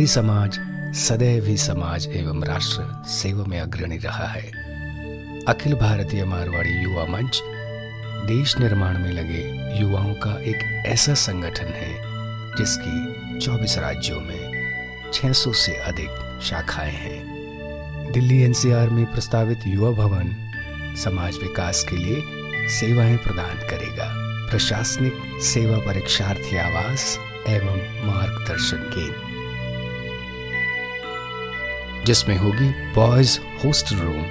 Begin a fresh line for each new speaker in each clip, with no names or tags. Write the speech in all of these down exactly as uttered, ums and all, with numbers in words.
मारवाड़ी समाज सदैव ही समाज एवं राष्ट्र सेवा में अग्रणी रहा है। अखिल भारतीय मारवाड़ी युवा मंच देश निर्माण में लगे युवाओं का एक ऐसा संगठन है जिसकी चौबीस राज्यों में छह सौ से अधिक शाखाएं हैं। दिल्ली एनसीआर में प्रस्तावित युवा भवन समाज विकास के लिए सेवाएं प्रदान करेगा। प्रशासनिक सेवा परीक्षार्थी आवास एवं मार्गदर्शन केंद्र, जिसमें होगी boys hostel room,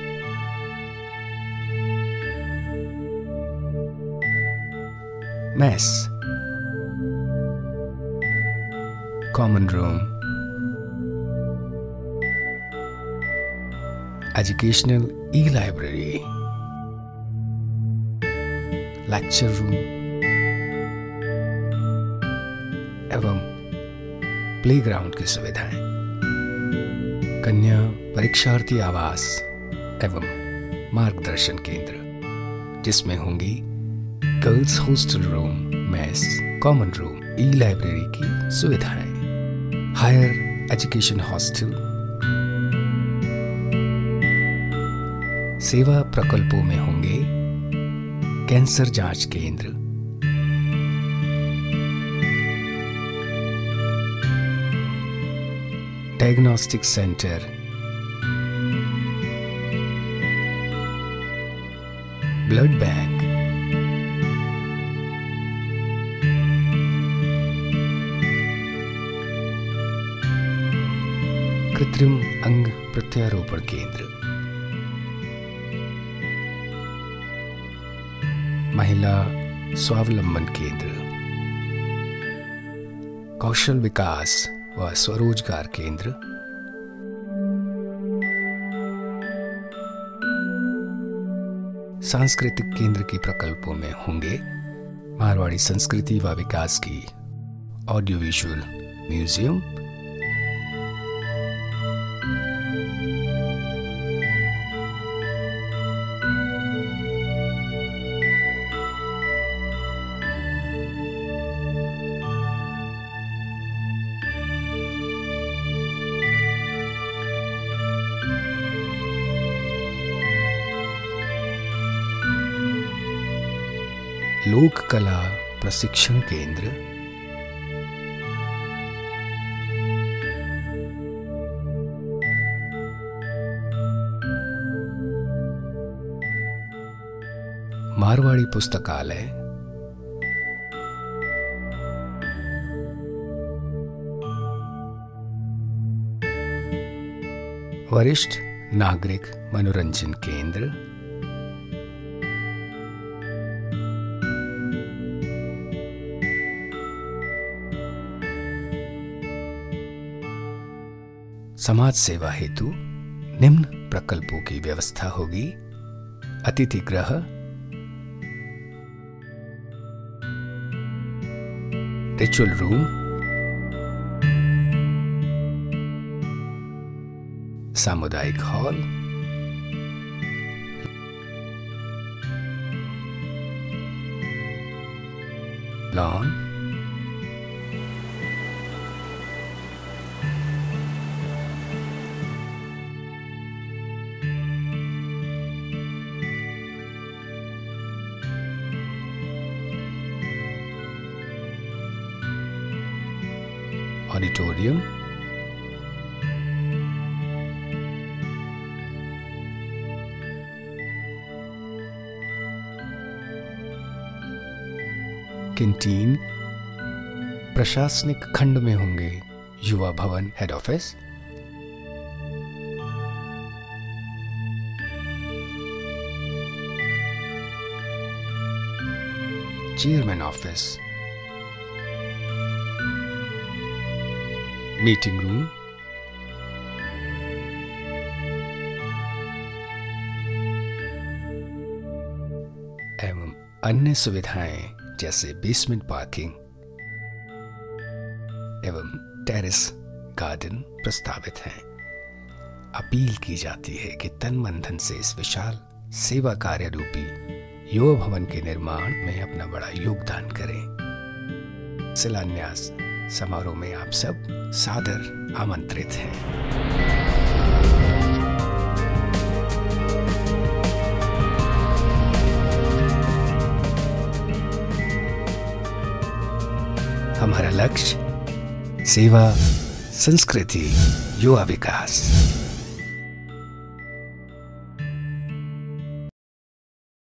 mess, common room, educational e library, lecture room एवं प्लेग्राउंड की सुविधाएं, कन्या परीक्षार्थी आवास एवं मार्गदर्शन केंद्र, जिसमें होंगी girls hostel room, mess, common room, e library की सुविधाएं, हायर एजुकेशन हॉस्टल। सेवा प्रकल्पों में होंगे कैंसर जांच केंद्र, डायग्नोस्टिक सेंटर, ब्लड बैंक, कृत्रिम अंग प्रत्यारोपण केंद्र, महिला स्वावलंबन केंद्र, कौशल विकास व स्वरोजगार केंद्र, सांस्कृतिक केंद्र के प्रकल्पों में होंगे मारवाड़ी संस्कृति व विकास की ऑडियो विजुअल म्यूजियम, लोक कला प्रशिक्षण केंद्र, मारवाड़ी पुस्तकालय, वरिष्ठ नागरिक मनोरंजन केंद्र, समाज सेवा हेतु निम्न प्रकल्पों की व्यवस्था होगी: अतिथि गृह, रिचुअल रूम, सामुदायिक हॉल, लॉन, ऑडिटोरियम, कैंटीन। प्रशासनिक खंड में होंगे युवा भवन head office, chairman office, meeting room, एवं अन्य सुविधाएं जैसे बेसमेंट पार्किंग एवं टेरेस गार्डन प्रस्तावित हैं। अपील की जाती है कि तन मन धन से इस विशाल सेवा कार्य रूपी युवा भवन के निर्माण में अपना बड़ा योगदान करें। शिलान्यास समारोह में आप सब सादर आमंत्रित हैं। हमारा लक्ष्य सेवा, संस्कृति, युवा विकास।